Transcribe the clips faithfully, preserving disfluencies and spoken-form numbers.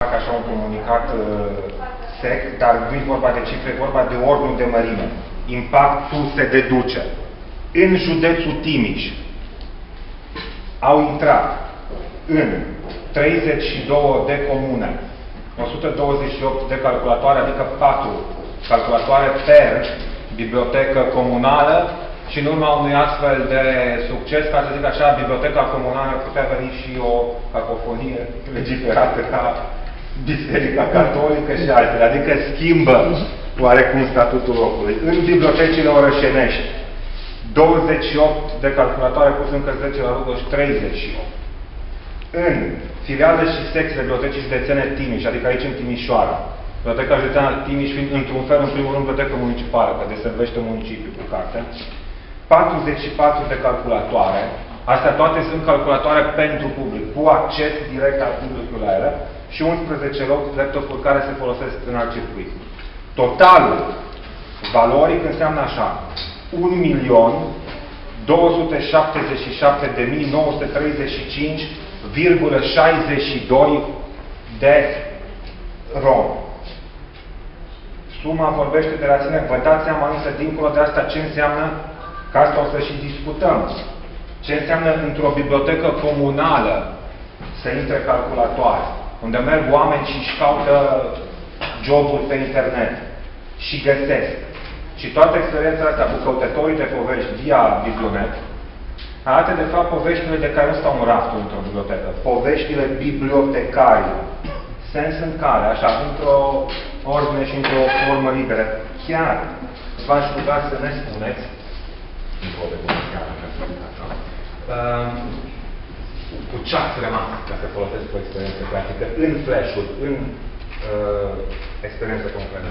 fac așa un comunicat uh, sec, dar nu e vorba de cifre, e vorba de ordinul de mărime. Impactul se deduce. În județul Timiș au intrat în treizeci și două de comune, o sută douăzeci și opt de calculatoare, adică patru calculatoare per bibliotecă comunală, și în urma unui astfel de succes, ca să zic așa, biblioteca comunală putea veni și o cacofonie legiferată ca Biserica Catolică și altele. Adică schimbă oarecum statutul locului. În bibliotecile orășenești, douăzeci și opt de calculatoare pus încă zece la Lugoș, treizeci și opt. În filiale și secții bibliotecii județene Timiș, adică aici în Timișoara, Biblioteca Județeană Timiș fiind într-un fel, în primul rând, bibliotecă municipală, că deservește municipiul cu carte, patruzeci și patru de calculatoare, astea toate sunt calculatoare pentru public, cu acces direct al publicului la ele, și unsprezece laptopuri care se folosesc în alt circuit. Totalul valoric înseamnă așa: un milion două sute șaptezeci și șapte de mii nouă sute treizeci și cinci virgulă șaizeci și doi de rom. Suma vorbește de la sine. Vă dați seama însă, dincolo de asta, ce înseamnă, că asta o să și discutăm, ce înseamnă într-o bibliotecă comunală să intre calculatoare, unde merg oameni și își caută joburi pe internet și găsesc. Și toată experiența asta cu căutătorii de povești via Biblionet arată, de fapt, poveștile de care nu stau în raftul într-o bibliotecă. Poveștile bibliotecarilor. Sens în care, așa, într-o ordine și într-o formă liberă. Chiar v-aș ruga să ne spuneți, cu ce ați rămas ca să folosesc o experiență practică în flash-uri, în uh, experiență concretă.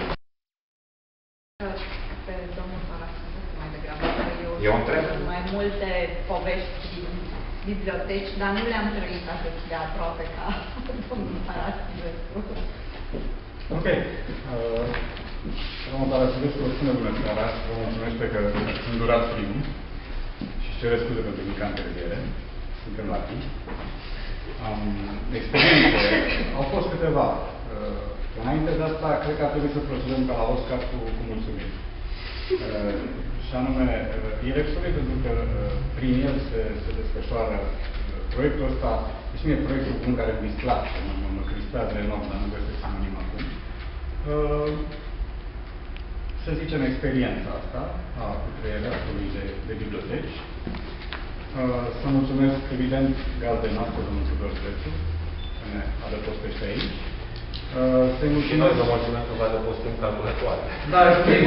Pe domnul Paraschiv, mai degrabă, eu, eu întreb mai multe povești din biblioteci, dar nu le-am trăit atât de aproape ca domnul Paraschiv. Ok. Uh, domnul Paraschiv, vă spune bună seara, vă mulțumesc că ați îndurat primul și cer scuze pentru mica întârziere. Suntem la timp. Um, experiențe au fost câteva. Uh, înainte de asta, cred că ar trebui să procedăm ca la Oscar cu, cu mulțumiri. Uh, și anume, uh, e Repsului, pentru că uh, prin el se, se desfășoară uh, proiectul ăsta. Deci nu e proiectul în care îmi displace, mă, mă, mă crispează enorm, dar nu găsesc sinonim acum. Uh, să zicem, experiența asta a cutreieratului de, de biblioteci. Uh, să mulțumesc, evident, gazdei noastre, domnul Tudor Crețu, că ne adăpostește aici. Uh, să-i mulțumesc... Să mulțumesc că vă adăpostim calculatoare. Da, știu.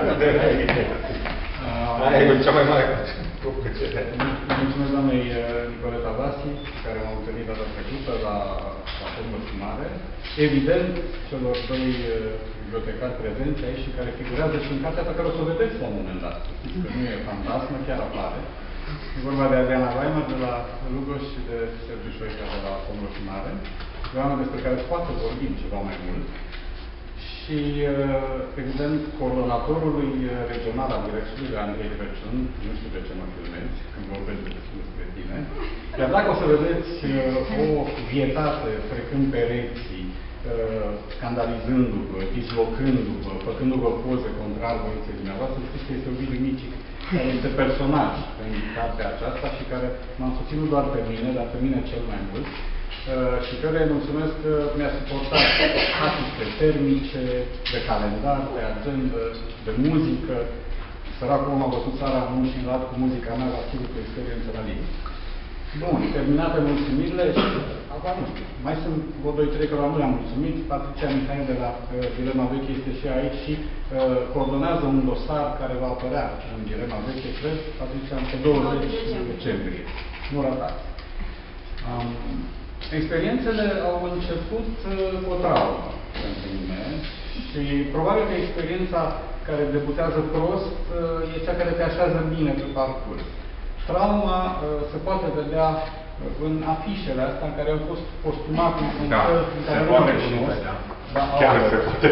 Aia e cea mai mare plăcere. Mulțumesc doamnei Nicoleta Vasi, care m-a întâlnit data trecută la, la formă sumare. Evident, celor doi bibliotecari prezenți aici și care figurează și în cartea pe care o să o vedeți la un moment dat. Știți că nu e fantasmă, chiar apare. E vorba de Adriana Weimar de la Lugoș și de Sergiu Șoica de la formă sumare. Doamna despre care poate vorbim ceva mai mult. Și, evident, coordonatorului regional al direcției, Andrei Crăciun, nu știu de ce mă filmezi când vorbesc despre tine, iar dacă o să vedeți o vietate trecând pereții, scandalizându-vă, dislocându-vă, făcându-vă poze contrar voinței dumneavoastră, știți că este Ovidiu Mici, care este personaj în cartea aceasta și care m-a susținut doar pe mine, dar pe mine cel mai mult. Uh, și care îi mulțumesc că mi-a suportat statistice termice, de calendar, de agenda, de muzică. Săracul om a văzut țara în și în lat cu muzica mea la Civic Experience la Lini. Bun, terminate mulțumirile și acum nu știu, mai sunt vreo doi trei care nu le-am mulțumit. Patricia Mihai de la uh, Dilema Veche este și aici și uh, coordonează un dosar care va apărea în Dilema Veche, cred, Patricia, pe douăzeci decembrie. Nu ratați. Um, Experiențele au început cu o traumă pentru mine și probabil că experiența care debutează prost e cea care te așează bine pe parcurs. Trauma se poate vedea în afișele astea în care au fost postumate în da, fel în care nu le cunosc. Da, chiar se poate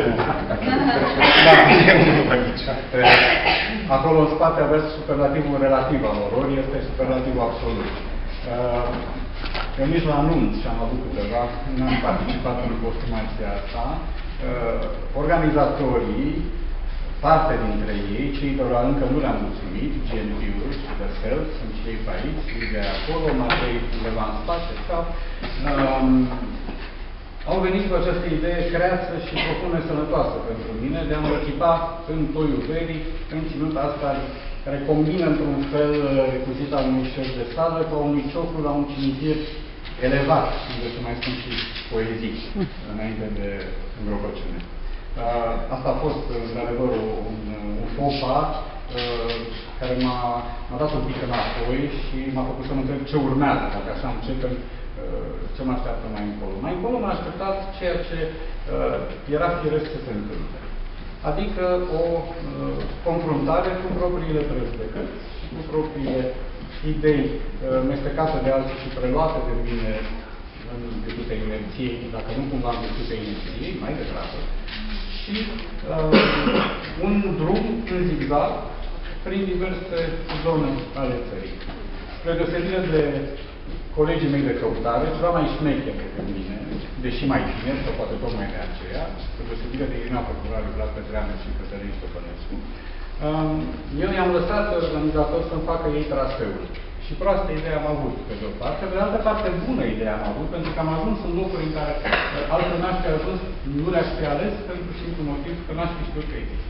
da. Acolo în spate aveți superlativul relativ al ororii, este superlativul absolut. Eu nici la anunț și am avut câteva, nu am participat în costumația asta. Uh, organizatorii, parte dintre ei, cei care încă nu le-am mulțumit, G N V-uri și The Self, sunt și ei pe aici, de acolo, Matei undeva în spate, sau, um, au venit cu această idee creață și propunere sănătoasă pentru mine de a mă echipa în toiul verii, în ținuta asta care combină într-un fel recuzita unui șef de sală cu unui cioclu la un cimitir elevat, unde se mai spun și poezii, înainte de îngropăciune. Uh, asta a fost, într-adevăr, un, un faux pas uh, care m-a dat un pic înapoi și m-a făcut să mă întreb ce urmează, dacă așa începem, uh, ce mă așteaptă mai încolo. Mai încolo m-a așteptat ceea ce uh, era firesc să se întâmple. Adică o uh, confruntare cu propriile prejudecăți și cu propriile idei uh, mestecate de alții și preluate de mine în virtutea inerției, dacă nu cumva în virtutea inerției, mai degrabă, și uh, un drum în zigzag prin diverse zone ale țării. Spre deosebire de colegii mei de căutare, ceva mai șmecher decât mine, deși mai tineri, sau poate tocmai de aceea, spre deosebire de Irina Procurariu, Vlad Petreanu și Cătălin Ștefănescu, um, eu i-am lăsat organizator să-mi facă ei traseul. Și proastă idee am avut, pe de o parte, pe de altă parte bună idee am avut, pentru că am ajuns în locuri în care altfel n-aș fi ajuns, nu le-aș fi ales, pentru simplu motiv că n-aș fi știut că există.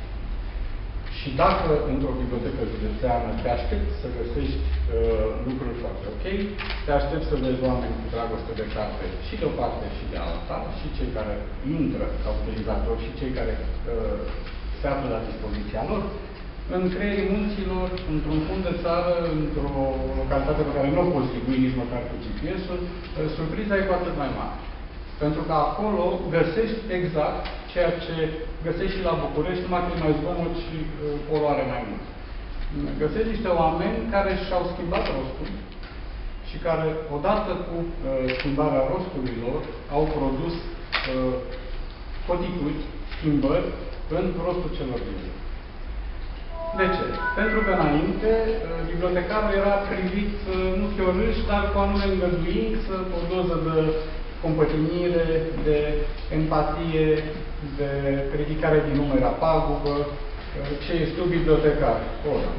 Și dacă într-o bibliotecă județeană te aștepți să găsești uh, lucruri foarte ok, te aștepți să vezi oameni cu dragoste de carte și de o parte și de alta, și cei care intră ca utilizatori și cei care uh, se află la dispoziția lor, în creierii munților, într-un fund de țară, într-o localitate pe care nu o poți tribui nici măcar cu G P S-ul, surpriza e cu atât mai mare. Pentru că acolo găsești exact ceea ce găsești și la București, numai că e mai zgomot și uh, poluare mai mult. Găsești niște oameni care și-au schimbat rostul și care, odată cu uh, schimbarea rostului lor, au produs uh, coticuri, schimbări în rostul celor din zi. De ce? Pentru că înainte, bibliotecarul era privit, nu fiorâș, dar cu anume îngăduință, cu o doză de compătimire, de empatie, de ridicare din număr a pagubă. Ce ești tu, bibliotecar? Ora.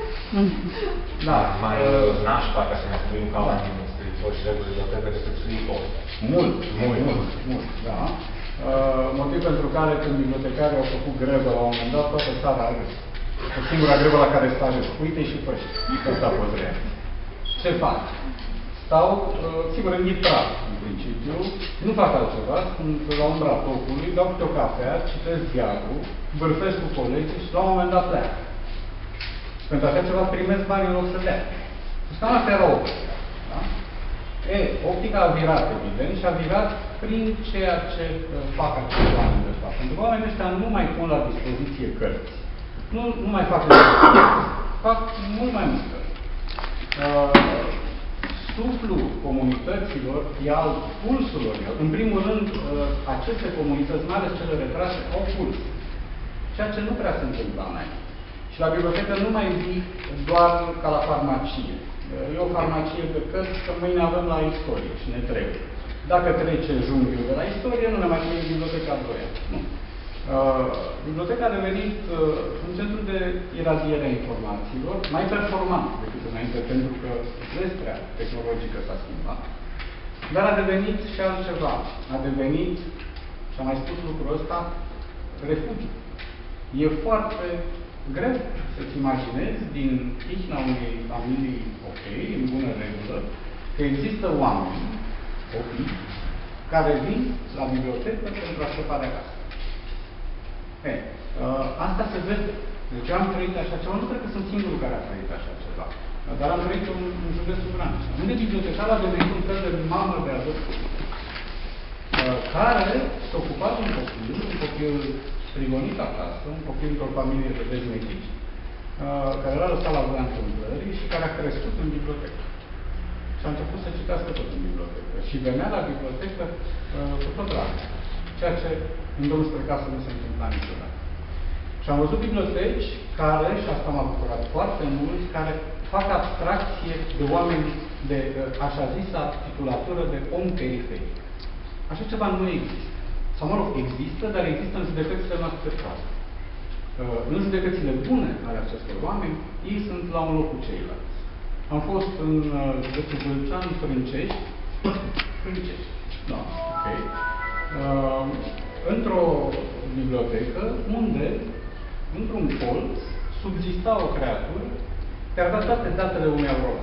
Da, mai nașpa ca să ne scriu ca oameni în scriitori și reguli bibliotecă decât scriitori. Mult, mult, mult, mult, da. Uh, motiv pentru care când bibliotecarii au făcut grevă la un moment dat, toată țara a râs. O singura grevă la care s-a râs. Uite și pe ăștia. Asta a fost rea. Ce fac? Stau, uh, sigur, în ghitrar, în principiu. Nu fac altceva. Sunt la umbra tocului, dau câte o cafea, citesc ziarul, bârfesc cu colegii și la un moment dat pleacă. Pentru așa ceva primesc bani în loc să dea. Și cam asta era optica. Da? E, optica a virat, evident, și a virat prin ceea ce uh, fac acești oameni de fapt. Pentru că oamenii ăștia nu mai pun la dispoziție cărți. Nu, nu mai fac fac mult mai multe. Uh, suflul comunităților e alt, pulsul lor. În primul rând, uh, aceste comunități, mai ales cele retrase, au puls. Ceea ce nu prea se întâmplă înainte. Și la bibliotecă nu mai vii doar ca la farmacie. Uh, e o farmacie de cărți, că mâine avem la istorie și ne trebuie. Dacă trece junghiul de la istorie, nu ne mai trebuie biblioteca doi ani. Nu. Uh, biblioteca a devenit uh, un centru de iradiere a informațiilor, mai performant decât înainte, pentru că vestrea tehnologică s-a schimbat. Dar a devenit și altceva. A devenit, și am mai spus lucrul ăsta, refugiu. E foarte greu să-ți imaginezi din tihna unei familii ok, în bună regulă, că există oameni, copii, care vin la bibliotecă pentru a scăpa de acasă. E, uh, asta se vede. Deci am trăit așa ceva. Nu cred că sunt singurul care a trăit așa ceva. Dar am trăit în, în județul Brașov, unde bibliotecarul a devenit un fel de mamă de adopție, uh, care s-a ocupat de un copil, un copil prigonit acasă, un copil într-o familie de dezmetici, uh, care era lăsat la voia întâmplării și care a crescut în bibliotecă. Și a început să citească tot în bibliotecă. Și venea la bibliotecă uh, cu tot drag. Ceea ce în drumul spre casă nu se întâmpla niciodată. Și am văzut biblioteci care, și asta m-a bucurat foarte mult, care fac abstracție de oameni de așa zisa titulatură de om periferic. Așa ceva nu există. Sau, mă rog, există, dar există în judecățile noastre proaste. În judecățile bune ale acestor oameni, ei sunt la un loc cu ceilalți. Am fost în județul Vâlcean, Frâncești, Frâncești, da, ok, uh, într-o bibliotecă unde, într-un colț, subzista o creatură care avea toate datele unui aurora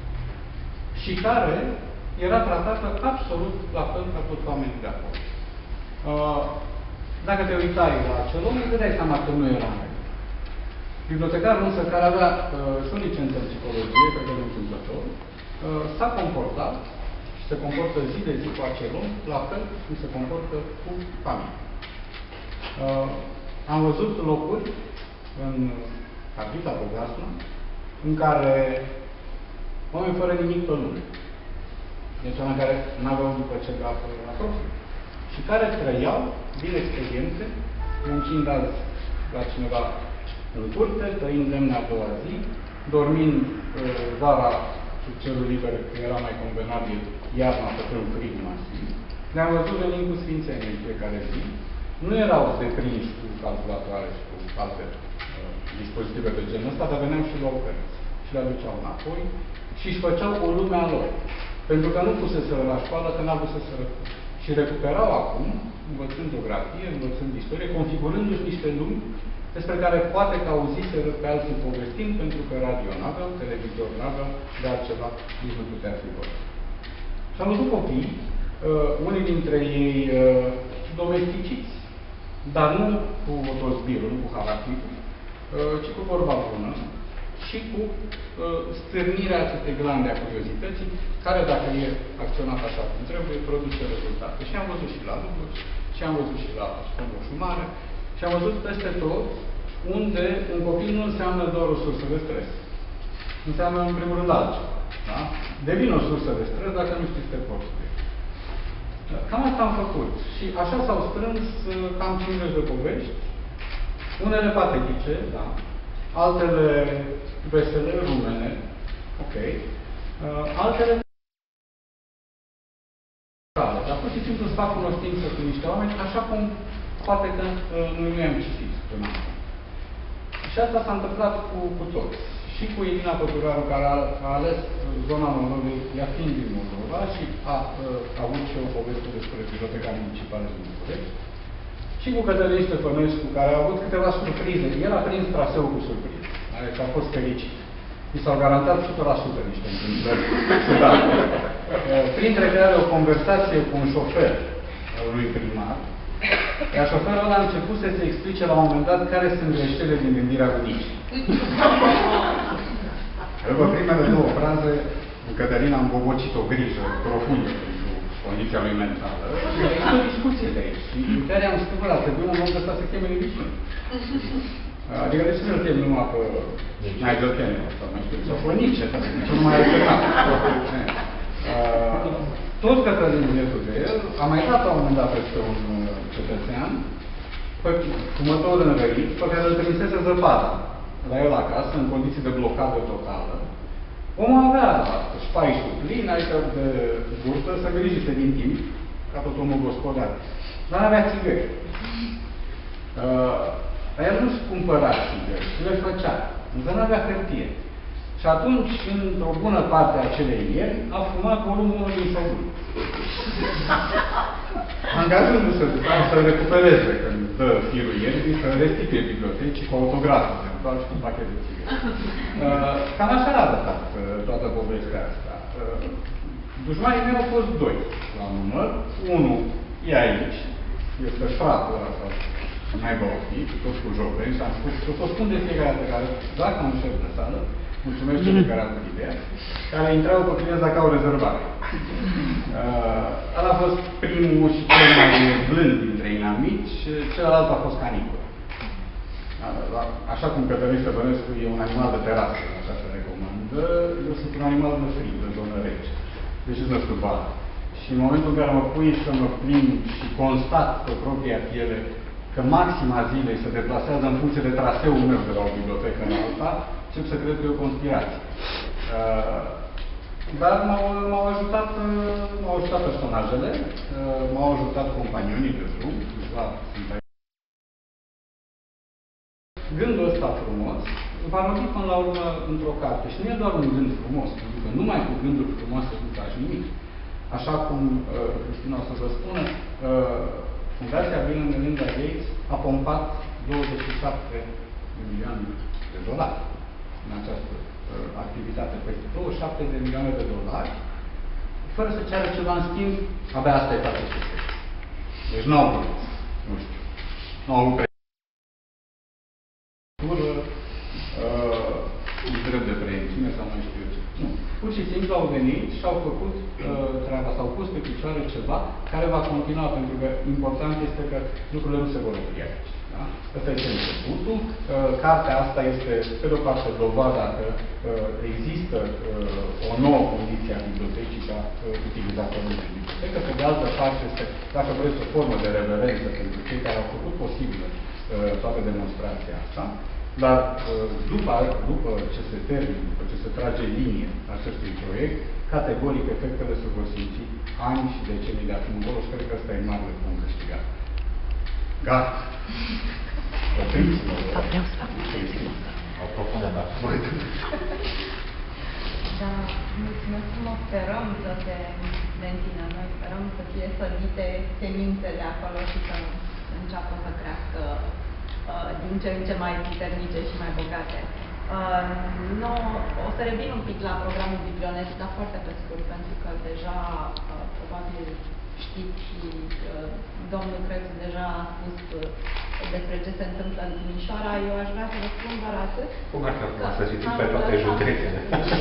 și care era tratată absolut la fel ca toți oamenii de acolo. Uh, dacă te uitai la acel om, îți dădeai seama că nu era mai. Bibliotecarul însă, care avea uh, și o licență în psihologie, pe care nu întâmplător, uh, s-a comportat și se comportă zi de zi cu acel om, la fel cum se comportă cu familia. Uh, am văzut locuri în Cartita Pogasna, în care oameni fără nimic pe lume, deci oameni care nu aveau după ce gafă la profil, și care trăiau din experiențe, muncind azi la cineva în curte, tăind lemne a doua zi, dormind uh, vara sub cerul liber, că era mai convenabil, iarna făcând frig masiv. Ne-am văzut venind cu sfințenie în fiecare zi. Nu erau deprinși cu calculatoare și cu alte uh, dispozitive de genul ăsta, dar veneau și luau cărți. Și le aduceau înapoi și își făceau o lume a lor. Pentru că nu puseseră la școală, că n-au puseseră. Și recuperau acum, învățând geografie, învățând istorie, configurându-și niște lumi despre care poate că auziseră pe alții povestind, pentru că radio n-aveau, televizor n-aveau, de altceva nici nu putea fi vorba. Și am văzut copii, uh, unii dintre ei uh, domesticiți, dar nu cu otozbirul, nu cu harapitul, uh, ci cu vorba bună și cu uh, stârnirea acestei glande a curiozității, care, dacă e acționat așa cum trebuie, produce rezultate. Și am văzut și la Lugos, și am văzut și la Scomoșul Mare, și am văzut peste tot unde un copil nu înseamnă doar o sursă de stres. Înseamnă, în primul rând, altceva. Da? Devine o sursă de stres dacă nu știți să te poți. Cam asta am făcut. Și așa s-au strâns cam cincizeci de povești, unele patetice, da, altele vesele, rumene, ok, altele dar pur și simplu să fac cunoștință cu niște oameni, așa cum poate că noi nu i-am citit până acum. Și asta s-a întâmplat cu, cu toți. Și cu Irina Păturaru, care a, a ales zona Moldovei, ea fiind din Moldova, și a, a, a avut și o poveste despre biblioteca municipală din București. Și cu Cătălin Ștefănescu, care a avut câteva surprize. El a prins traseul cu surprize. Adică a fost fericit. I s-au garantat o sută la sută niște întâmplări. Printre care o conversație cu un șofer al unui primar, iar șoferul ăla a început să se explice la un moment dat care sunt greșelile din gândirea bunicii. După primele două fraze, Cătălina a îmbobocit o grijă profundă pentru condiția lui mentală și a existat o discuție de aici. Și în care am spus, la trebuie un om de ăsta să cheme Livișin. Adică de ce să-l chem numai pe Naidotene, sau mai știu, sau pe Nice, sau nici nu mai alternat. Tot Cătălin Vietul de el a mai dat la un moment dat peste un cetățean, fumător înrăit, pe care îl trimisese zăpada la el acasă, în condiții de blocadă totală. Omul avea spaisul plin, adică de burtă, să grijise din timp, ca tot omul gospodar. Dar n-avea țigări. Uh, dar el nu-și cumpăra țigări, și le făcea. Însă n-avea hârtie. Și atunci, într-o bună parte a acelei ieri, a fumat volumul unul din Săbun. Angajându-se să recupereze când dă firul ieri, să restituie bibliotecii cu autograful, eventual și cu un pachet de țigări. Uh, cam așa a arătat uh, toată povestea asta. Uh, dușmanii mei au fost doi la număr. Unul e aici, este fratul ăsta, mai băutit, tot cu jocuri, și am spus, o spun de fiecare dată care, dacă am șef de sală, mulțumesc celor care au avut ideea, care intrau pe clienți dacă au rezervare. Uh, ăla a fost primul și cel mai blând dintre inamici, celălalt a fost canicul. Uh, așa cum Cătălin Stăpânescu e un animal de terasă, așa se recomandă, eu sunt un animal de frig, de zonă rece. Deci nu știu bani. Și în momentul în care mă pui să mă plimb și constat pe propria piele că maxima zilei se deplasează în funcție de traseul meu de la o bibliotecă în alta, încep să cred că e o conspirație. Uh, dar m-au ajutat, m-au ajutat personajele, uh, m-au ajutat companionii de drum, câțiva sunt aici. Gândul ăsta frumos va robi până la urmă într-o carte. Și nu e doar un gând frumos, pentru că numai cu gânduri frumoase nu faci nimic. Așa cum uh, Cristina o să vă spună, uh, Fundația Bill and Melinda Gates a pompat douăzeci și șapte de milioane de dolari în această uh, activitate. Peste douăzeci și șapte de milioane de dolari, fără să ceară ceva în schimb, abia asta e face succes. Deci nu au vrut, nu știu, nu au vrut un drept de preemțiune sau nu știu ce. Nu. Pur și simplu au venit și au făcut uh, treaba, s-au pus pe picioare ceva care va continua, pentru că important este că lucrurile nu se vor opri aici. Da? Asta este începutul. Uh, cartea asta este, pe de o parte, dovada că uh, există uh, o nouă condiție a bibliotecii ca uh, utilizatorului de bibliotecă. Pe de altă parte, este, dacă vreți, o formă de reverență pentru cei care au făcut posibilă uh, toată demonstrația asta. Dar după, după ce se termină, după ce se trage linie acestui proiect, categoric efectele se vor simți ani și decenii de acum încolo și cred că ăsta e marele punct câștigat. Gata! Opriți-mă! Vreau să fac aprofundat. Da, mulțumesc frumos, sperăm să se mențină. Noi sperăm să fie sădite semințele acolo și să înceapă să crească din ce în ce mai puternice și mai bogate. Uh, no, o să revin un pic la programul Biblionet, dar foarte pe scurt, pentru că deja, uh, probabil știți și uh, domnul Crețu deja a spus uh, despre ce se întâmplă în Timișoara. Eu aș vrea să vă spun doar atât. Cum ar fi să citim pe toate județele?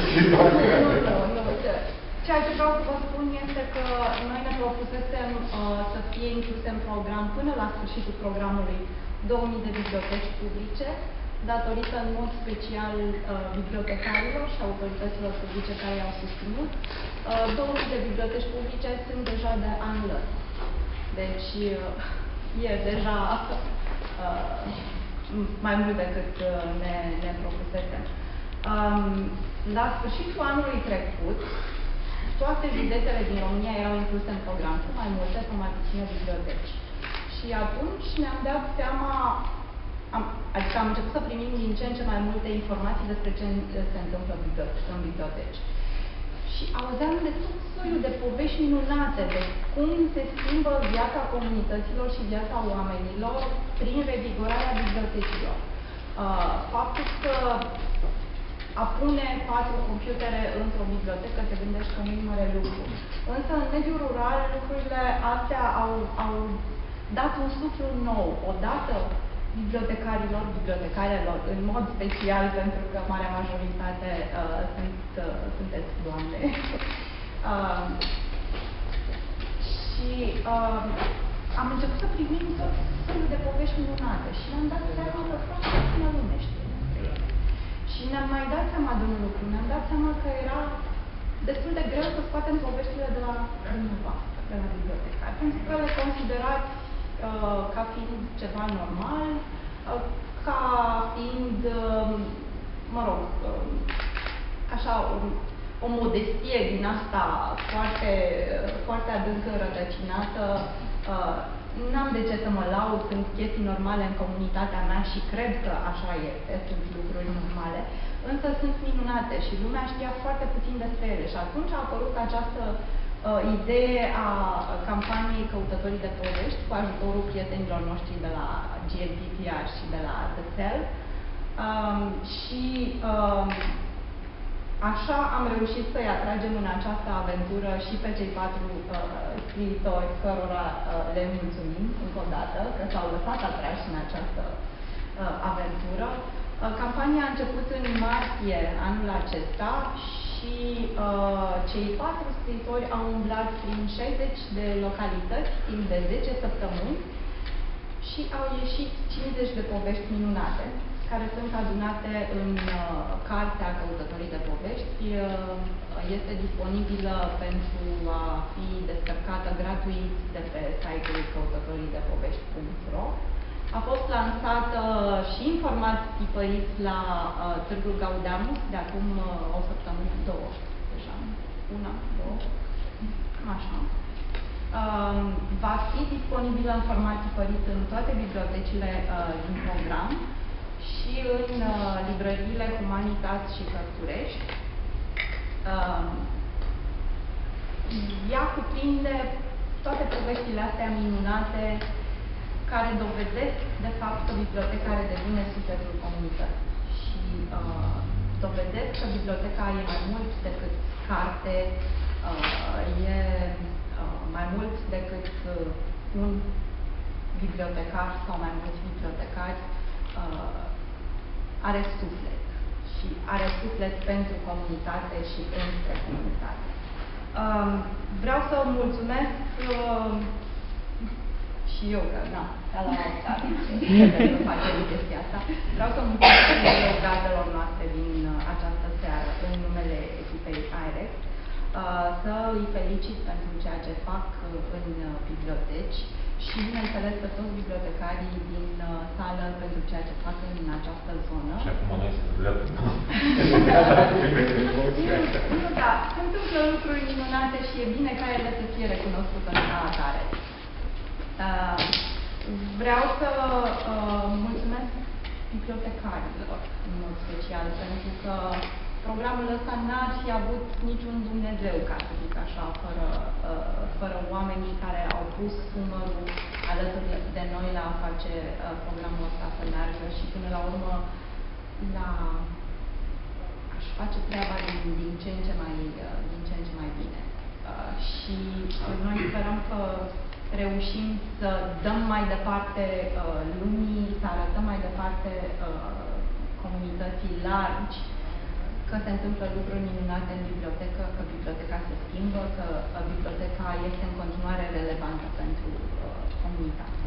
Ceea ce vreau să vă spun este că noi ne propusesem uh, să fie incluse în program până la sfârșitul programului două mii de biblioteci publice, datorită în mod special uh, bibliotecarilor și autorităților publice care i-au susținut. Uh, două mii de biblioteci publice sunt deja de anul ăsta. Deci uh, e deja uh, mai mult decât uh, ne, ne propusesem. Um, la sfârșitul anului trecut, toate județele din România erau incluse în program, cu mai multe sau mai puține biblioteci. Și atunci ne-am dat seama, am, adică am început să primim din ce în ce mai multe informații despre ce se întâmplă în biblioteci. Și auzeam de tot soiul de povești minunate, de cum se schimbă viața comunităților și viața oamenilor prin revigorarea bibliotecilor. Uh, faptul că a pune patru computere într-o bibliotecă, te gândești că nu e mare lucru. Însă, în mediul rural, lucrurile astea au, au dat un suflu nou, odată bibliotecarilor, bibliotecarelor, în mod special, pentru că marea majoritate uh, sunt, uh, sunteți doamne. uh, și uh, am început să primim tot felul de povești minunate și ne-am dat seama că foarte puțină lume știe. Și ne-am mai dat seama de un lucru, ne-am dat seama că era destul de greu să scoatem poveștile de la dumneavoastră, de la bibliotecari, pentru că le considerați uh, ca fiind ceva normal, uh, ca fiind, uh, mă rog, uh, așa, o, o modestie din asta foarte, foarte adânc înrădăcinată. Uh, N-am de ce să mă laud, sunt chestii normale în comunitatea mea și cred că așa este, sunt lucruri normale, însă sunt minunate și lumea știa foarte puțin despre ele. Și atunci a apărut această uh, idee a campaniei Căutătorii de Povești, cu ajutorul prietenilor noștri de la G L P P R și de la The Cell. Um, și um, așa am reușit să-i atragem în această aventură și pe cei patru uh, scriitori cărora uh, le mulțumim încă o dată că s-au lăsat atrași în această uh, aventură. Uh, campania a început în martie anul acesta și uh, cei patru scriitori au umblat prin șaizeci de localități timp de zece săptămâni și au ieșit cincizeci de povești minunate, care sunt adunate în uh, cartea Căutătorii de Povești. Uh, este disponibilă pentru a fi descărcată gratuit de pe site-ul căutătorii de povești punct ro. A fost lansată și în format tipărit la uh, Târgul Gaudeamus de acum uh, o săptămână, două, deja, una, două, așa. Uh, va fi disponibilă în format tipărit în toate bibliotecile uh, din program și în uh, librăriile Humanitas și Cărturești. Uh, ea cuprinde toate poveștile astea minunate care dovedesc, de fapt, că biblioteca are devine sufletul comunității și uh, dovedesc că biblioteca e mai mult decât carte, uh, e uh, mai mult decât uh, un bibliotecar sau mai mulți bibliotecari, uh, are suflet și are suflet pentru comunitate și între comunitate. Uh, vreau să mulțumesc uh, și eu, că na, ca la asta, să facem chestia asta. Vreau să mulțumesc și eu gazdelor noastre din această seară, în numele echipei I R E C, să îi felicit pentru ceea ce fac în biblioteci și, bineînțeles, pe toți bibliotecarii din sală pentru ceea ce fac în această zonă. Și acum noi se dublăm. Nu, da, se întâmplă lucruri minunate și e bine ca ele să fie recunoscute ca atare. Uh, vreau să uh, mulțumesc bibliotecarilor, în mod special, pentru că programul ăsta n-ar fi avut niciun Dumnezeu, ca să zic așa, fără, uh, fără oamenii care au pus numărul alături de noi la a face uh, programul ăsta să meargă și până la urmă la aș face treaba din, din ce în ce mai, uh, din ce în ce mai bine. Uh, și noi sperăm că reușim să dăm mai departe uh, lumii, să arătăm mai departe uh, comunității largi că se întâmplă lucruri minunate în bibliotecă, că biblioteca se schimbă, că uh, biblioteca este în continuare relevantă pentru uh, comunitate.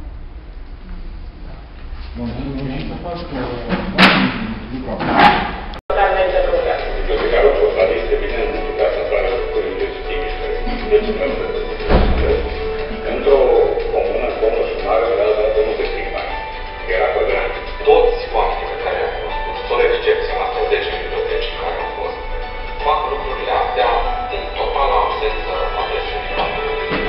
Bibliotecarul postal este bine implicat în planul lucrurilor timiș. Într-o comună, în comună sumară, la domnul de primar, era coordonator. Toți oamenii pe care i-am cunoscut, fără excepție, în astea zece biblioteci în care am fost, fac lucrurile astea în totală absență a presiunii noastre.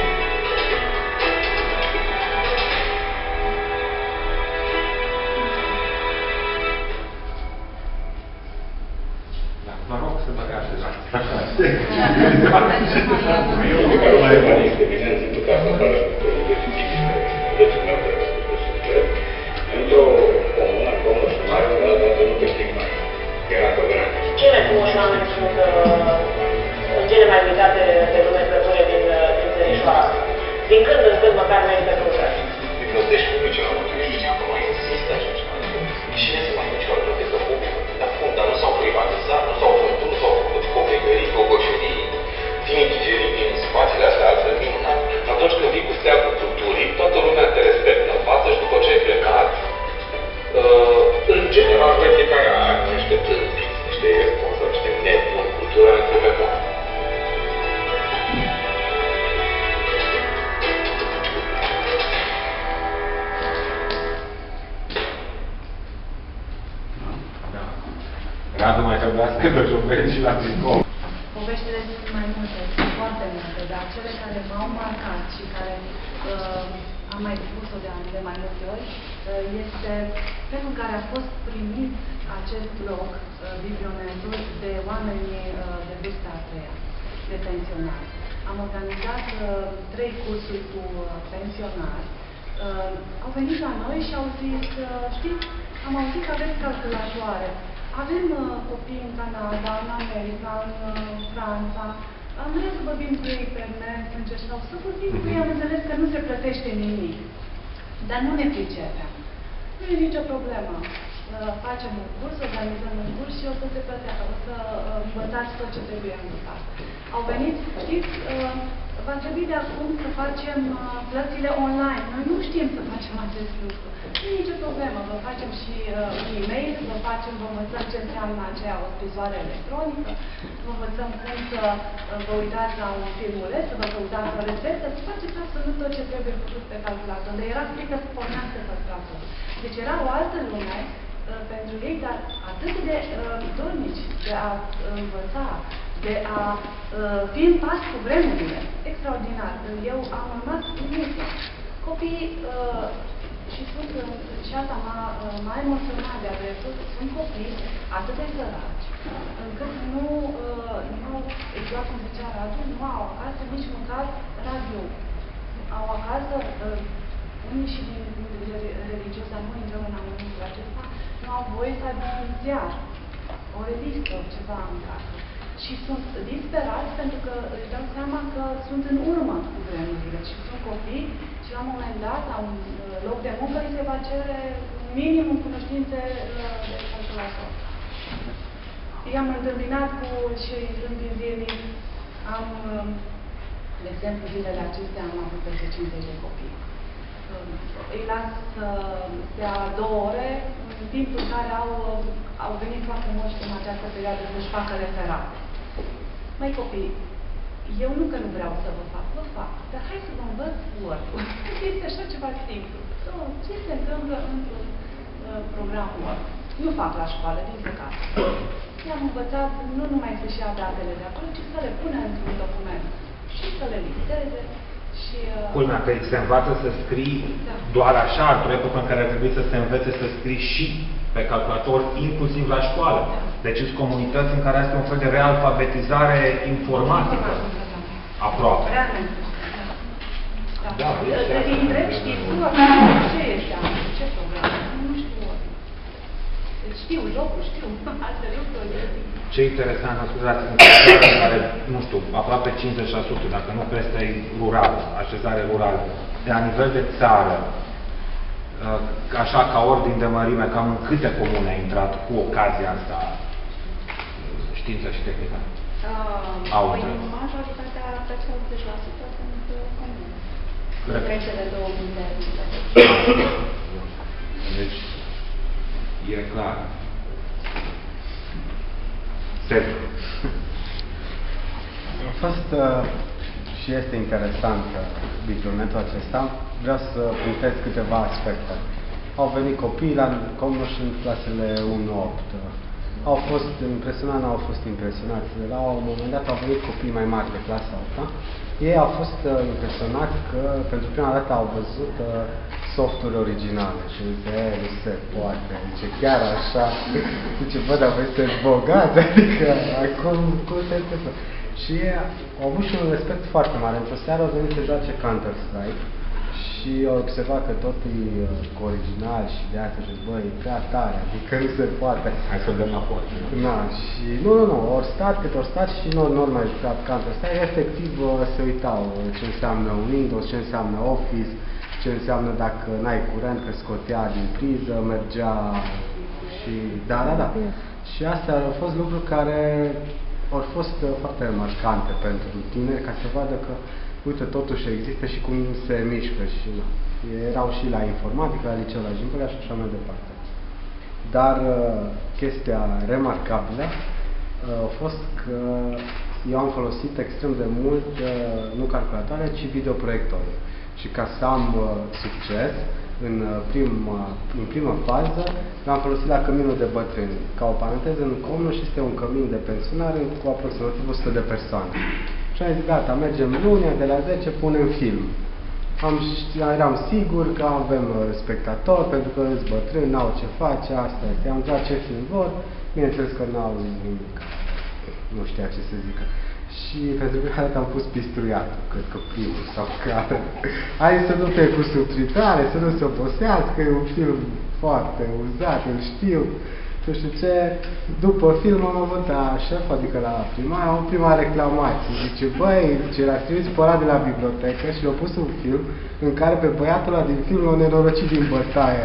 Vă rog să vă așezați. Bibliotecarul este bine implicat în planul lucrurilor timiș. Într-o comună, în comună sumară, la domnul de primar, era coordonator. Cei mai frumoși oameni sunt în cele mai limitate de lume plăcute din, din țărișoara asta. Din când în când măcar merită căutări. Biblioteci publice la Mântuiești, știam că mai există așa ceva. Cine se mai duce la bibliotecă publică? Dar cum? Dar nu s-au privatizat, nu s-au vândut, nu s-au făcut coplegării, gogoșerii, timigigerii din spațiile astea altfel minunat. Atunci când vii cu steagul culturii, toată lumea te respectă în față și după ce ai plecat, uh, în general, vede că aia niște tâmpiți, niște irresponsabili, niște nebuni, cultura ne trebuie bună. Radu mai trebuia să te jocuri și la tricou. Poveștile sunt mai multe, sunt foarte multe, dar cele care m-au marcat și care uh, am mai spus-o de, de mai multe ori, uh, este felul în care a fost primit acest blog, uh, Bibliomentul, de oameni uh, de vârsta a treia, de pensionari. Am organizat uh, trei cursuri cu uh, pensionari. Uh, au venit la noi și au zis, uh, știți, am auzit că aveți calculatoare. Avem uh, copii în Canada, în America, în uh, Franța. Am vrea să vorbim cu ei pe net, să încercăm să vorbim cu ei. Am înțeles că nu se plătește nimic. Dar nu ne pricepem. Nu e nicio problemă. Uh, facem un curs, organizăm un curs și o să se plătească. O să uh, învățați tot ce trebuie învățat. Au venit, știți, uh, va trebui de acum să facem uh, plățile online. Noi nu știm să facem acest lucru. Nu e nicio problemă. Vă facem și uh, e-mail, vă facem, vă învățăm ce înseamnă aceea o scrisoare electronică, vă învățăm cum să uh, vă uitați la un filmuleț, să vă căutați o rețetă, să faceți absolut tot ce trebuie făcut pe calculator. Unde era frică să pornească să acolo. Deci era o altă lume uh, pentru ei, dar atât de uh, dornici de a uh, învăța, de a uh, fi în pas cu vremurile. Extraordinar. Eu am rămas uimită. Copiii, uh, și spun că și asta m-a emoționat de-a dreptul, sunt copii atât de săraci, încât nu, uh, nu au, exact cum zicea Radu, nu au acasă nici măcar radio. Au acasă, uh, unii și din punct de vedere religios, dar nu intrăm în amănuntul acesta, nu au voie să aibă un ziar, o revistă, ceva în casă. Și sunt disperați pentru că își dau seama că sunt în urmă cu vremurile și sunt copii și la un moment dat, la un loc de muncă, îi se va cere minim în cunoștințe de calculator. I-am întâmpinat cu și întâmpin zilnic, am, de exemplu, zilele acestea am avut peste cincizeci de copii. Îi las să stea două ore, în timpul în care au, au venit foarte mulți în această perioadă să-și facă referate. Măi copii, eu nu că nu vreau să vă fac, vă fac, dar hai să vă învăț Word-ul. Este așa ceva simplu. Ce se întâmplă într-un uh, program Word? Nu fac la școală, din păcate. I-am învățat nu numai să-și ia datele de acolo, ci să le pună într-un document și să le listeze. Și, uh, culmea că se învață să scrii da. doar așa, într-o epocă în care ar trebui să se învețe să scrii și pe calculator, inclusiv la școală. Da. Deci sunt comunități în care este un fel de realfabetizare informatică. Aproape. Realmente. Da. Da, da. Îi întreb, știi tu, ce ești am? Ce program? Nu știu. Deci știu jocul, știu alte lucruri. Ce interesant, scuzați, în țară care, nu știu, aproape cincizeci la sută, dacă nu peste rural, așezare rurală, de la nivel de țară, așa ca ordin de mărime, cam în câte comune a intrat cu ocazia asta știința și tehnica? Uh, păi, majoritatea, peste optzeci la sută, sunt comune. Trece de două mii de Deci, e clar. Sergiu. A fost uh, și este interesant bicronetul acesta. Vreau să punctez câteva aspecte. Au venit copii la Comnoș în clasele unu opt. Au fost impresionați, nu au fost impresionați. La un moment dat au venit copii mai mari de clasa opta. Ei au fost uh, impresionați că pentru prima dată au văzut uh, softuri originale și zice, nu se poate, zice, chiar așa, zice, bă, dar voi sunteți bogați, adică, acum, cum se întâmplă? Și au avut și un respect foarte mare. Într-o seară au venit să joace Counter-Strike și au observat că tot e cu original și de asta și bă, e prea tare, adică nu se poate. Hai să dăm apoi. Da, și nu, nu, nu, ori stat cât ori stat și nu, nu mai jucat Counter-Strike, efectiv se uitau ce înseamnă Windows, ce înseamnă Office, ce înseamnă dacă n-ai curent, că scotea din priză, mergea și da, da, da. Și astea au fost lucruri care au fost foarte marcante pentru tineri, ca să vadă că, uite, totuși există și cum se mișcă și na. Erau și la informatică, la liceu la Jimpălea și așa mai departe. Dar chestia remarcabilă a fost că eu am folosit extrem de mult, nu calculatoare, ci videoproiectoare. Și ca să am uh, succes în, uh, prima, în prima fază, l-am folosit la căminul de bătrâni. Ca o paranteză, în Comnoș este un cămin de pensionare cu aproximativ o sută de persoane. Și am zis, gata, mergem lunea, de la zece punem film. Am, eram sigur că avem uh, spectatori, pentru că îți bătrâni, n-au ce face, asta este. Am dat ce film vor, bineînțeles că n-au nimic. Nu știa ce să zică. Și pentru că am pus pistruiatul, cred că primul sau care. Hai să nu fie cu subtitare, să nu se obosească, e un film foarte uzat, îl știu. Nu știu ce, după film am avut la șef, adică la primar, am avut prima reclamație. Zice, băi, zice, l-a trimis pe ăla de la bibliotecă și l-a pus un film în care pe băiatul ăla din film l-a nenorocit din bătaie.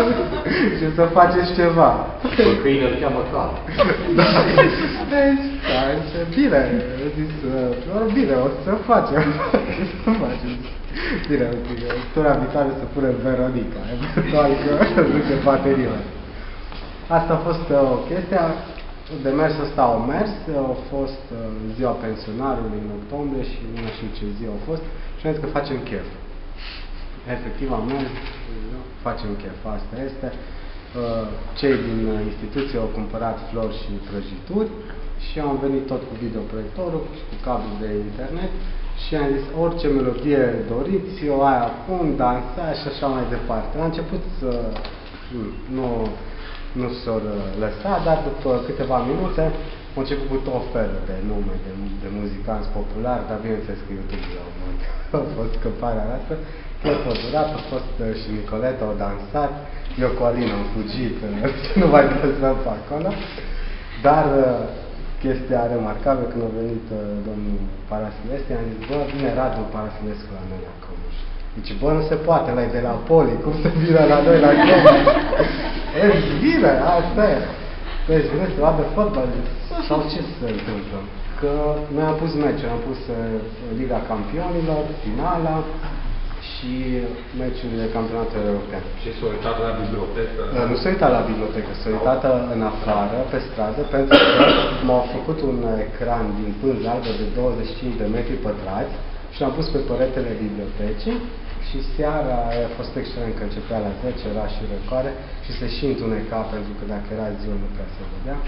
Și să faceți ceva. Pe câine îl cheamă cal. Da. Deci, da, zice, bine, a zis, bine, o să facem. Să facem. Bine, tura viitoare să punem Veronica, eventual că duce bateriile. Asta a fost uh, o chestie, demersul ăsta au mers, a fost uh, ziua pensionarului în octombrie și nu știu ce zi a fost și am zis că facem chef. Efectiv am mers, facem chef, asta este. Cei din instituție au cumpărat flori și prăjituri și am venit tot cu videoproiectorul și cu cablu de internet și am zis orice melodie doriți, eu aia pun, dansa și așa mai departe. La început să nu, nu s-au lăsat, dar după câteva minute am început cu tot felul de nume de, de muzicanți populari, dar bineînțeles că YouTube-ul a urmat. A fost scăparea noastră. Chiar a durat, a fost și Nicoleta, au dansat, eu cu Alina am fugit, să nu mai dansăm pe acolo. Dar chestia remarcabilă când a venit domnul Parasilescu, i-am zis, bă, vine Radu Parasilescu la noi la Comuș. Zice, bă, nu se poate, ăla e de la Poli, cum să vină la noi la Comuș? Ești bine, asta e. Păi, vine să vadă fotbal, sau ce se întâmplă? Că noi am pus meciuri, am pus Liga Campionilor, finala și meciurile campionatului european. Și s-a uitat la bibliotecă? Nu s-a uitat la bibliotecă, s-a uitat în afară, pe stradă, pentru că m-au făcut un ecran din pânză albă de douăzeci și cinci de metri pătrați și l-am pus pe peretele bibliotecii și seara a fost excelent că începea la zece, era și răcoare și se și întuneca pentru că dacă era ziua nu prea se vedea.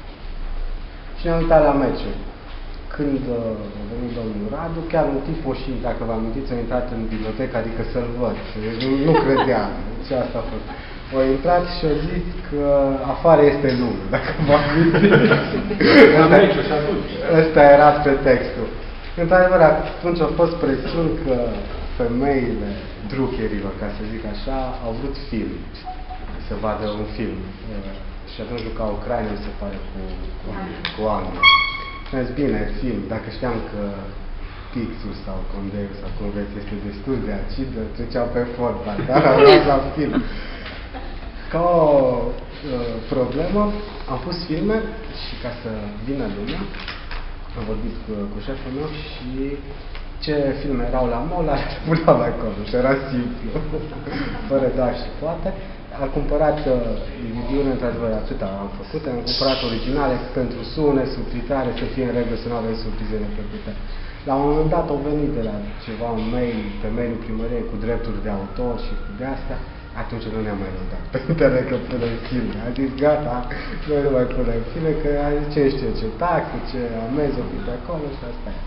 Și ne-am uitat la meciuri. Când uh, a venit domnul Radu, chiar un tip o și, dacă vă amintiți, a intrat în bibliotecă, adică să-l văd. Nu, nu credea. Ce asta a fost. A intrat și a zis că afară este lume, dacă vă amintiți. Ăsta era pretextul. Într-adevăr, atunci a fost presiuni că femeile drucherilor, ca să zic așa, au vrut film. Să vadă un film. Și atunci juca Ucraina, mi se pare, cu, cu, cu Anglia. Și am zis, bine, film, dacă știam că Pixul sau Condeu sau cum vreți este destul de acid, treceau pe fotbal, dar am luat la film. Ca o uh, problemă, am pus filme și ca să vină lumea, am vorbit cu, cu șeful meu și ce filme erau la mall, le puneam acolo și era simplu, fără da și poate. Am cumpărat D V D-uri, într-adevăr, atâta am făcut, am cumpărat originale pentru sune, subtitrare, să fie în regulă, să nu avem surprize neplăcute. La un moment dat au venit de la ceva un mail, pe mail-ul primăriei cu drepturi de autor și cu de astea, atunci nu ne-am mai lăudat pe internet că punem filme. A zis, gata, noi nu mai punem filme, că a zis ce știu, ce taxe, ce amezi o fi pe acolo și asta e.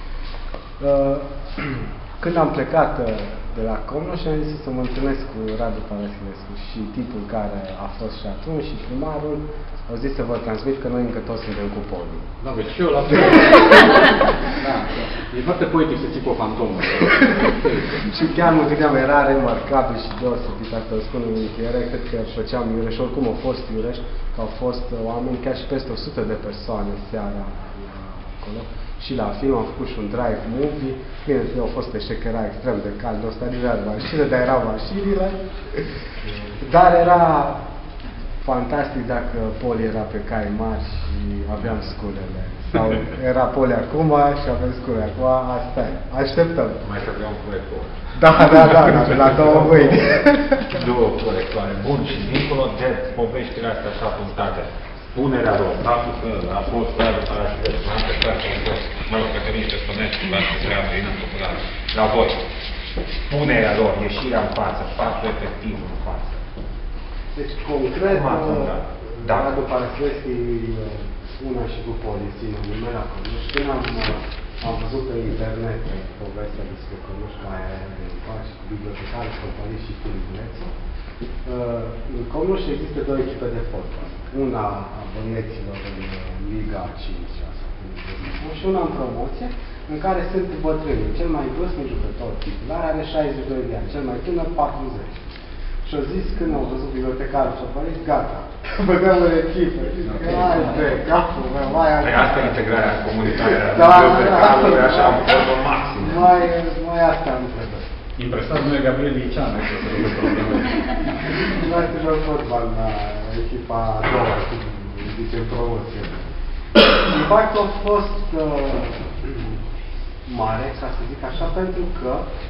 Uh, când am plecat de la Comno și am zis să mă întâlnesc cu Radu Parasilescu și tipul care a fost și atunci și primarul, au zis să vă transmit că noi încă toți suntem cu Poli. Da, deci și eu la fel. Da, e foarte poetic să ții cu o fantomă. Și chiar mă gândeam, era remarcabil și deosebit, asta o spun în încheiere, cred că făceam Iureș, oricum au fost Iureș, că au fost oameni, chiar și peste o sută de persoane seara acolo. Și la film am făcut și un drive movie, bine, au fost eșec, era extrem de cald, o stadilat mașinile, dar erau mașinile. Dar era fantastic dacă Poli era pe cai mari și aveam sculele. Sau era Poli acum și avem scule acum, asta e. Așteptăm. Mai trebuia un corector. Da, da, da, da, la două mâini. Două corectoare. Bun, și dincolo de poveștile astea așa apuntate. Punerea lor, faptul că a fost Radu Parasilescu, am plecat să fost, mă rog, Cătălin Ștefănescu, dar să treabă din populară. La voi, punerea lor, ieșirea în față, faptul efectiv în față. Deci, concret, da. Radu Parasilescu e una și cu poliție, în numele acolo. Și când am, am văzut pe internet povestea despre Căluș, care aia de faci, cu bibliotecare, companii și filmulețe, în Comno există două echipe de fotbal. Una a băieților în Liga a cincea și una în promoție, în care sunt bătrâni. Cel mai vârstnic jucător titular are șaizeci și doi de ani, cel mai tânăr patruzeci. Și au zis când au văzut bibliotecarul și-au părut, gata, băgăm în echipă. Hai, bre, capul meu, mai asta. Asta e integrarea comunitară a da, bibliotecarului, așa, în formă maximă. Mai, mai asta nu trebuie. Impresat nu e Gabriel Liceanu, că să rămâne probleme. Noi te joc fotbal la echipa a doua, cum zice în promoție. Impactul a fost uh, mare, ca să zic așa, pentru că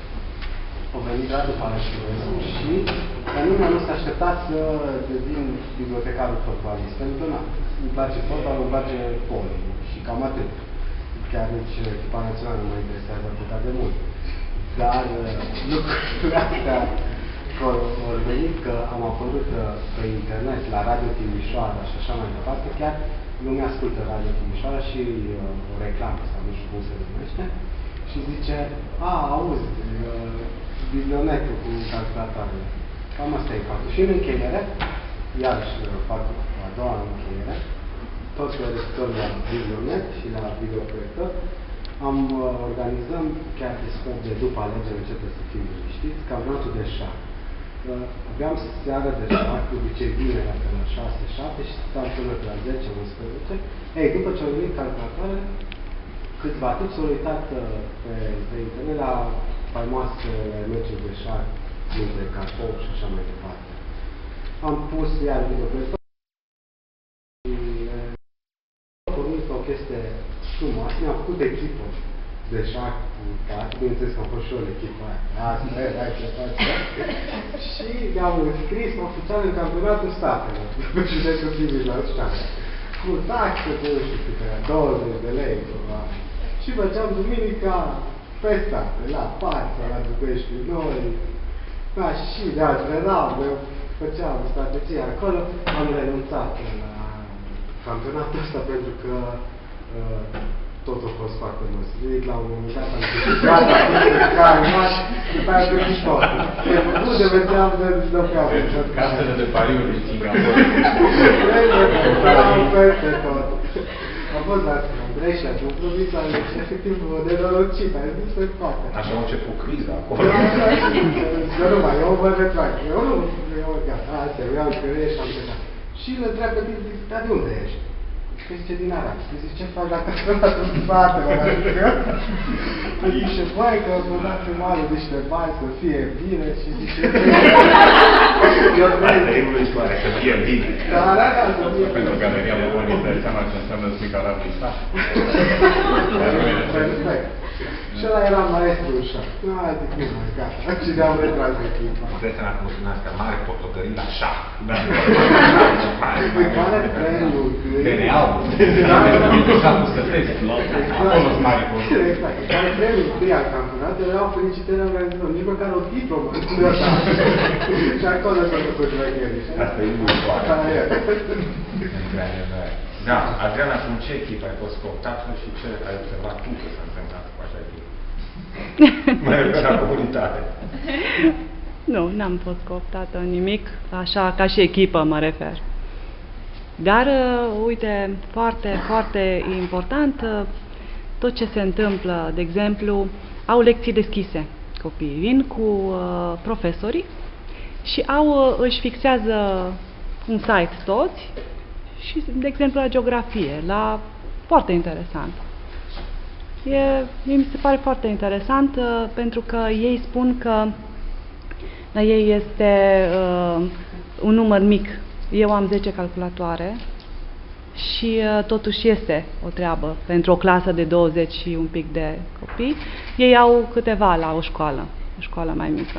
a venit Radu Parasilescu și nimeni nu s-a așteptat să devin bibliotecarul fotbalist, pentru că na, îmi place fotbalul, îmi place Poli și cam atât. Chiar nici echipa națională nu mă interesează atât de mult. Dar lucrurile astea că au venit că am apărut pe internet, la Radio Timișoara și așa mai departe, chiar lumea ascultă Radio Timișoara și uh, o reclamă, sau nu știu cum se numește, și zice, a, auzi, uh, biblionetul cu calculatoarele. Cam asta e faptul. Și în încheiere, iarăși fac a doua încheiere, tot referitor la biblionet și la videoproiector, am uh, organizăm, chiar despre de după alegeri, începe să fim liniștiți, campionatul de șah. Uh, aveam seara de șah, de obicei vinerea pe la șase șapte și stau până pe la zece unsprezece. Ei, după ce au venit calculatoare, câțiva timp s-au uitat uh, pe, pe internet la faimoasele meciuri de șah dintre Carpov și așa mai departe. Am pus iar videoproiector și am pornit o chestie frumoasă, mi-am făcut echipă de șah cu cat, bineînțeles că am fost și eu în echipa aia. Asta e, hai ce faci, și mi-am înscris oficial în campionatul statelor, pe județul Timiș la șah. Cu taxe de, nu știu câte, douăzeci de lei, ceva. Și făceam duminica festa, la Pața, la București, noi, da, și de altfel, da, eu făceam strategie acolo, am renunțat la campionatul ăsta pentru că uh, totul a fost foarte nosivic, la un moment dat am zis, gata, care maș, după aia am zis tot. Nu de mergeam de zăpeam. Casele de pariuri din Singapore. Peste tot. Am fost la Andrei și atunci provința și efectiv de norocit, ai zis pe poate. Așa a început criza acolo. Eu nu mai, eu mă retrag. Eu nu, eu gata, asta, eu iau scărie și am plecat. Și îl întreabă, zic, dar de unde ești? Păi zice, din Arad. Păi zice, ce faci la campionatul statelor? Păi zice, băi, că mă dați malul niște bani să fie bine și zice, asta e o istorie, să fie bine. Da, da, da, să fie bine. Pentru Galeria Boboni îți dai seama ce înseamnă să fii ca Rabbi Sah. Perfect. Și ăla era maestru ușa. Nu, zic, nu mai, gata. Și ne-am retras de echipa. Îți dai seama cum spune asta, mare fotogării la șah. Da. Mare premiu. D N A-ul. Șahul stătesc. Acolo sunt mari costuri. Exact. Care premiul întâi al campionatului erau felicitări organizători. Nici măcar o diplomă. Și acolo s-a făcut vecheri. Asta e mult foarte. Asta e. Da, Adriana, cu ce echipă ai fost cooptată și ce ai observat tu că s-a întâmplat cu așa echipă? Mai refer la comunitate. Nu, n-am fost cooptată în nimic, așa ca și echipă mă refer. Dar, uite, foarte, foarte important, tot ce se întâmplă, de exemplu, au lecții deschise copiii, vin cu uh, profesorii și au, își fixează un site toți și, de exemplu, la geografie, la foarte interesant. E, mi se pare foarte interesant uh, pentru că ei spun că la ei este uh, un număr mic. Eu am zece calculatoare și uh, totuși este o treabă pentru o clasă de douăzeci și un pic de copii. Ei au câteva la o școală, o școală mai mică.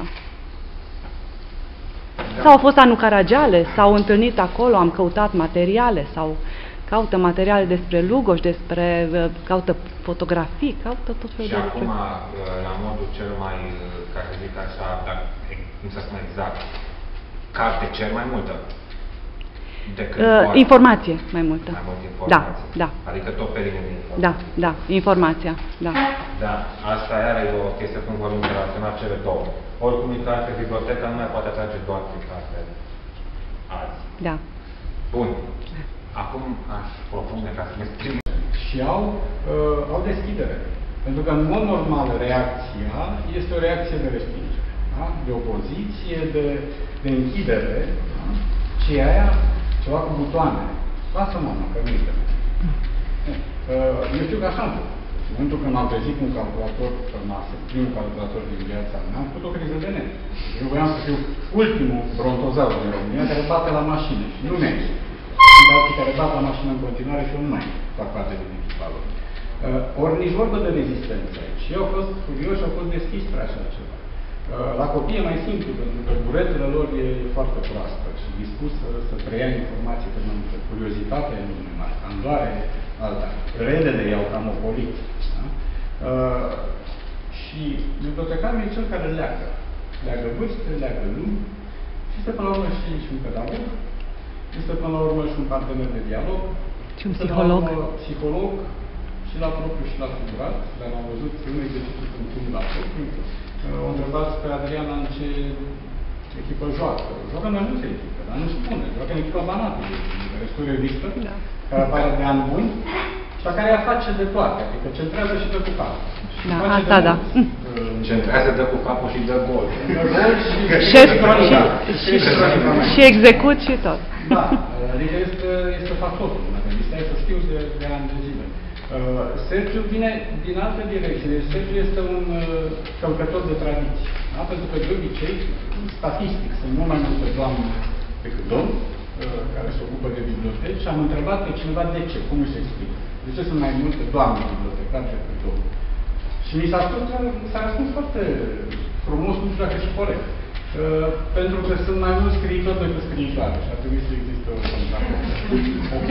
Da. Sau au fost la Nucaragiale, s-au întâlnit acolo, am căutat materiale sau caută materiale despre Lugoș, despre, caută fotografii, caută tot felul de lucruri. Și acum, la modul cel mai, ca să zic așa, dar, cum să spun exact, carte cer mai multă decât uh, informație mai multă. Mai multă informație. Da, da. Adică tot pe linie de informație. Da, da, informația, da. Da, asta iară e o chestie când vorbim relaționat cele două. Oricum, e clar că biblioteca nu mai poate atrage doar prin carte azi. Da. Bun. Acum aș propune ca să ne exprim. Și au, uh, au deschidere. Pentru că, în mod normal, reacția este o reacție de respingere. Da? De opoziție, de, de închidere. Da? Și aia, ceva cu butoane. Lasă mama, că nu uite. Uh, eu știu că așa am făcut. În momentul când m-am trezit cu un calculator pe masă, primul calculator din viața mea, am făcut o criză de nervi. Eu voiam să fiu ultimul brontozaur din România care bate la mașină și nu merge. Sunt alții care bat la mașină în continuare și eu nu mai fac parte din echipa lor. Uh, ori nici vorbă de rezistență aici. Și eu au fost curioși și au fost deschis spre așa ceva. Uh, la copii e mai simplu, pentru că buretele lor e foarte proastă și dispus să, să preia informații pe mână. Curiozitatea e mult mai mare, candoarea e alta. Relele i-au cam ocolit. Da? Uh, și bibliotecarul e cel care leacă. leagă vârste, leagă lumi. Și este până la urmă și, și un pedagog, este până la urmă și un partener de dialog, și un psiholog. psiholog și la propriu și la figurat, dar am văzut un exercițiu cu un la propriu. O întrebați pe Adriana în ce echipă joacă. Joacă în mai multe echipe, dar nu spune. Joacă în echipa Banatului, care este o revistă, da. care apare de ani buni, și la care ea face de toate, adică centrează și dă cu capul. Da, asta da. Centrează, dă cu capul și dă gol. Dă gol și, și, și, și, și execut și tot. Da, adică este, este factorul în revista, să știu de, de ani de zile. Uh, Sergiu vine din altă direcție. Sergiu este un uh, călcător de tradiție. Da? Pentru că de obicei, statistic, sunt mult mai multe doamne decât domn uh, care se ocupă de biblioteci și am întrebat pe cineva de ce, cum își explică. De ce sunt mai multe doamne bibliotecare decât domn? Și mi s-a spus, s-a răspuns foarte frumos, nu știu dacă e corect. Uh, pentru că sunt mai mulți scriitori decât scriitoare și ar trebui să existe o contract. Ok.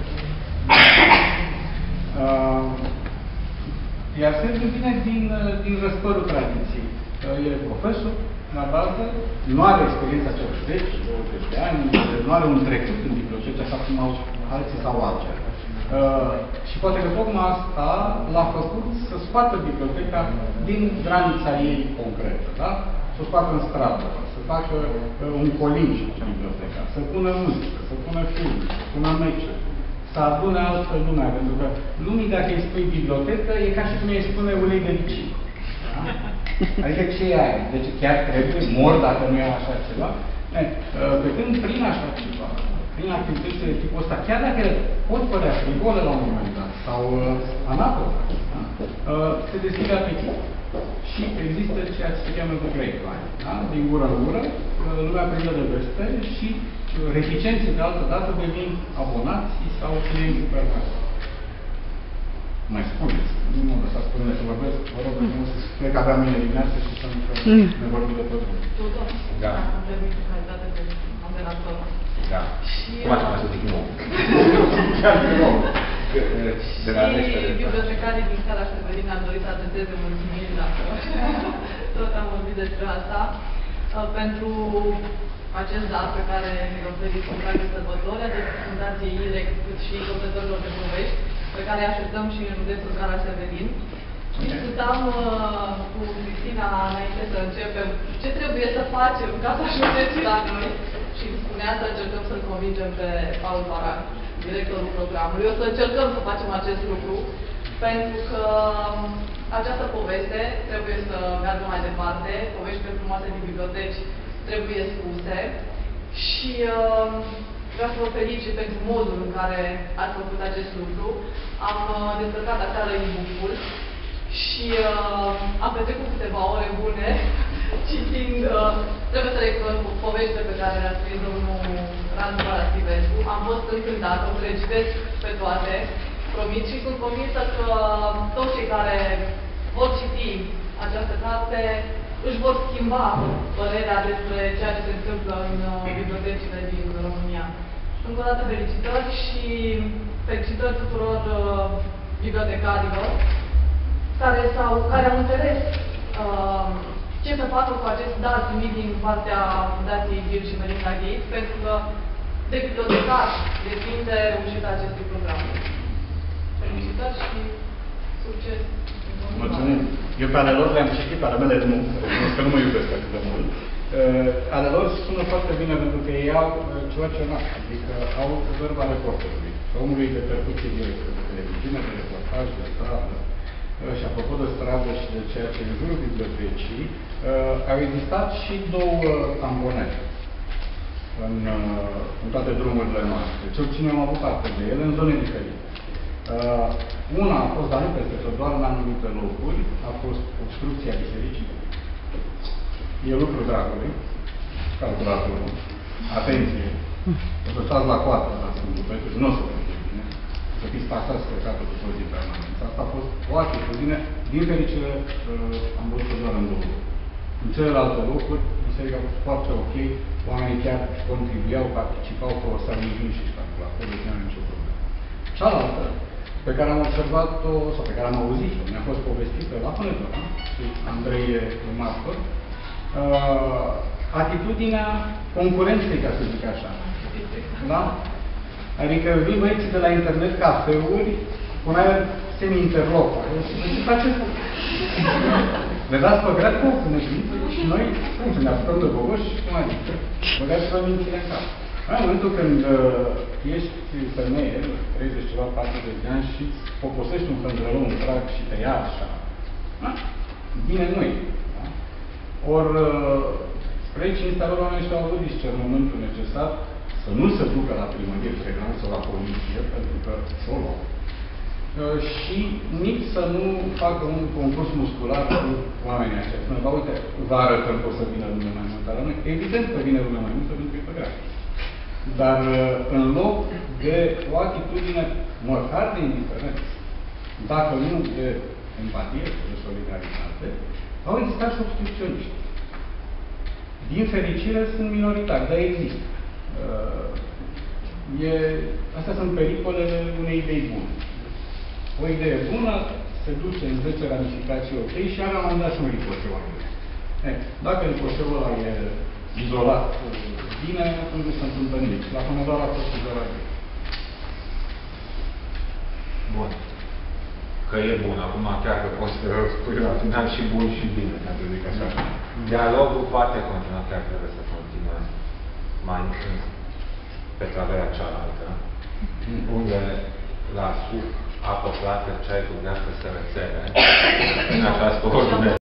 Uh, iar Sergiu vine din, din răspărul tradiției. Uh, el e profesor, la bază, nu are experiența celor zece douăzeci de ani, nu are un trecut în biblioteci, așa cum au alții sau alții. Uh, și poate că tocmai asta l-a făcut să scoată biblioteca din granița ei concretă, da? Să o scoată în stradă, să facă uh, un colinj în biblioteca, să pună muzică, să pună film, să pună meciuri, să adune altă lumea, pentru că lumii, dacă îi spui bibliotecă, e ca și cum îi spune ulei de licin. Da? Adică ce e aia? Deci chiar trebuie, mor dacă nu e așa ceva? E, pe când prin așa ceva, prin activitățile de tipul ăsta, chiar dacă pot părea frivole la un moment dat, sau uh, anapole, da? uh, se deschide apetit. Și există ceea ce se cheamă the grapevine. Da? Din gură în gură, uh, lumea prinde de veste și reticenții de altă dată devin abonații sau clienți permanenți. Mai spuneți, nu mă lăsați pe mine să vorbesc, vă rog, nu să plec avea mine dimineață și să ne vorbim de tot. Tudor, da. Am permis în calitate de moderator. Da. Cum ați mai să zic nou? Chiar de nou. Și bibliotecarii din Sala Severin am dorit să adreseze mulțumiri dacă tot am vorbit despre asta. Pentru acest dar pe care ne-l oferiți în trage sărbători, atât Fundației I L E C, cât și căutătorilor de povești, pe care îi așteptăm și în județul Gara Severin. Discutam uh, cu Cristina înainte să începem ce trebuie să facem ca să ajungeți la noi și îmi spunea să încercăm să-l convingem pe Paul Baran, directorul programului. O să încercăm să facem acest lucru, pentru că această poveste trebuie să meargă mai departe, poveștile frumoase din biblioteci trebuie spuse și uh, vreau să vă felicit pentru modul în care ați făcut acest lucru. Am uh, descărcat aseară e-book-ul și uh, am petrecut câteva ore bune citind, uh, trebuie să recunosc poveștile pe care le-a scris domnul Randu Parastivescu. Am fost încântată, o să le citesc pe toate, promit, și sunt convinsă că toți cei care vor citi această carte își vor schimba părerea despre ceea ce se întâmplă în bibliotecile din România. Încă o dată felicitări și felicitări tuturor uh, bibliotecarilor care, sau, care au înțeles uh, ce să facă cu acest dar primit din partea Fundației Bill și Melinda Gates, pentru că de bibliotecar depinde reușita acestui program. Felicitări și succes! Mulțumim! Eu pe ale lor le-am citit, pe ale mele nu, că nu mă iubesc atât de mult. Uh, ale lor sună foarte bine pentru că ei au uh, ceva ce n-am, adică au verba reporterului, omului de percuție directă, de televiziune, de reportaj, de stradă. Uh, și apropo de stradă și de ceea ce în jurul bibliotecii, uh, au existat și două tamponete în, uh, în toate drumurile noastre. Cel puțin am avut parte de ele în zone diferite. Uh, una a fost, dar nu peste tot, doar în anumite locuri, a fost obstrucția bisericii. E lucru dragului, calculatorul. Atenție! O să stați la coadă la Sfântul Petru și nu o să merge bine. Să fiți pasați pe capătul după zi permanență. Asta a fost o atitudine. Din fericire, uh, am văzut doar în două. În celelalte locuri, biserica a fost foarte ok, oamenii chiar contribuiau, participau, foloseau mijuni și calculatorul, nu aveam nicio problemă. Cealaltă, pe care am observat-o, sau pe care am auzit-o, mi-a fost povestită la Pânătora, și Andrei e martor, uh, atitudinea concurenței, ca să zic așa. Da? Adică vin băieții de la internet cafeuri, cu un aer semi-interloc. Ce faceți? Le dați păgrat cu ne și noi, cum să ne apucăm de gogoși și cum adică? Băgați-vă mințile în cap. În momentul când uh, ești femeie, treizeci ceva, patruzeci de ani și îți poposești un hândrălău, un prag și te ia așa, da? Bine nu-i. Da? Ori, uh, spre cinstea lor, oamenii ăștia au avut discernământul necesar să nu se ducă la primărie frecvent sau la poliție, pentru că s-o luau. Uh, și nici să nu facă un concurs muscular cu oamenii aceia. Spune, ba, uite, vă arătăm că o să vină lumea mai multă la noi. Evident că vine lumea mai multă, pentru că e păgrat. Dar în loc de o atitudine măcar de indiferență, dacă nu de empatie, de solidaritate, au existat și obstrucționiști. Din fericire sunt minoritari, dar există. E, astea sunt pericolele unei idei bune. O idee bună se duce în zece ramificații ok și are la un dat și un ripoșeu. Dacă ripoșeul ăla e izolat bine, atunci nu se întâmplă nimic. La Pomodoro a fost izolat bine. Bun. Că e bun. Acum chiar că poți să spui la final și bun și bine, ca să zic așa. Dialogul poate continua, chiar trebuie să continue mai pe travera cealaltă, unde la sub apă plată, ceai cu gheață să rețele, în această ordine.